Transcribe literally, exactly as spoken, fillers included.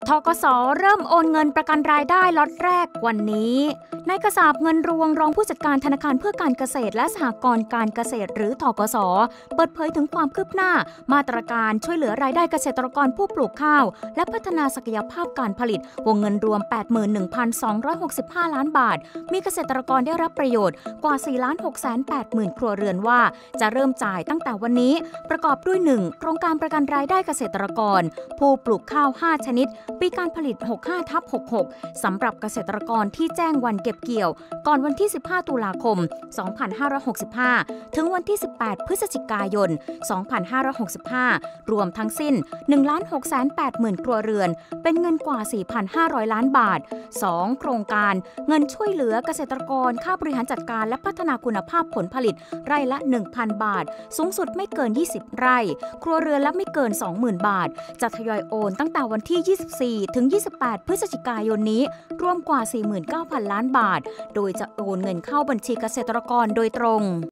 ธกส.เริ่มโอนเงินประกันรายได้ล็อตแรกวันนี้นายกษาบเงินรวงรองผู้จัดการธนาคารเพื่อการเกษตรและสหกรณ์การเกษตรหรือธกส.เปิดเผยถึงความคืบหน้ามาตรการช่วยเหลือรายได้เกษตรกรผู้ปลูกข้าวและพัฒนาศักยภาพการผลิตวงเงินรวม แปดหมื่นหนึ่งพันสองร้อยหกสิบห้า ล้านบาทมีเกษตรกรได้รับประโยชน์กว่า สี่ล้านหกแสนแปดหมื่น ครัวเรือนว่าจะเริ่มจ่ายตั้งแต่วันนี้ประกอบด้วย หนึ่ง โครงการประกันรายได้เกษตรกรผู้ปลูกข้าวห้าชนิดปีการผลิต หกสิบห้าทับหกสิบหก สำหรับเกษตรกรที่แจ้งวันเก็บเกี่ยวก่อนวันที่ สิบห้า ตุลาคม สองพันห้าร้อยหกสิบห้า ถึงวันที่ สิบแปด พฤศจิกายน สองพันห้าร้อยหกสิบห้า รวมทั้งสิ้น หนึ่งล้านหกแสนแปดหมื่น ครัวเรือนเป็นเงินกว่า สี่พันห้าร้อย ล้านบาท สอง โครงการเงินช่วยเหลือเกษตรกรค่าบริหารจัดการและพัฒนาคุณภาพผลผลิตไร่ละ หนึ่งพัน บาทสูงสุดไม่เกิน ยี่สิบ ไร่ครัวเรือนละไม่เกิน สองหมื่น บาทจะทยอยโอนตั้งแต่วันที่ ยี่สิบสี่ ถึง ยี่สิบแปด พฤศจิกายนนี้รวมกว่า สี่หมื่นเก้าพัน ล้านบาทโดยจะโอนเงินเข้าบัญชีเกษตรกรโดยตรง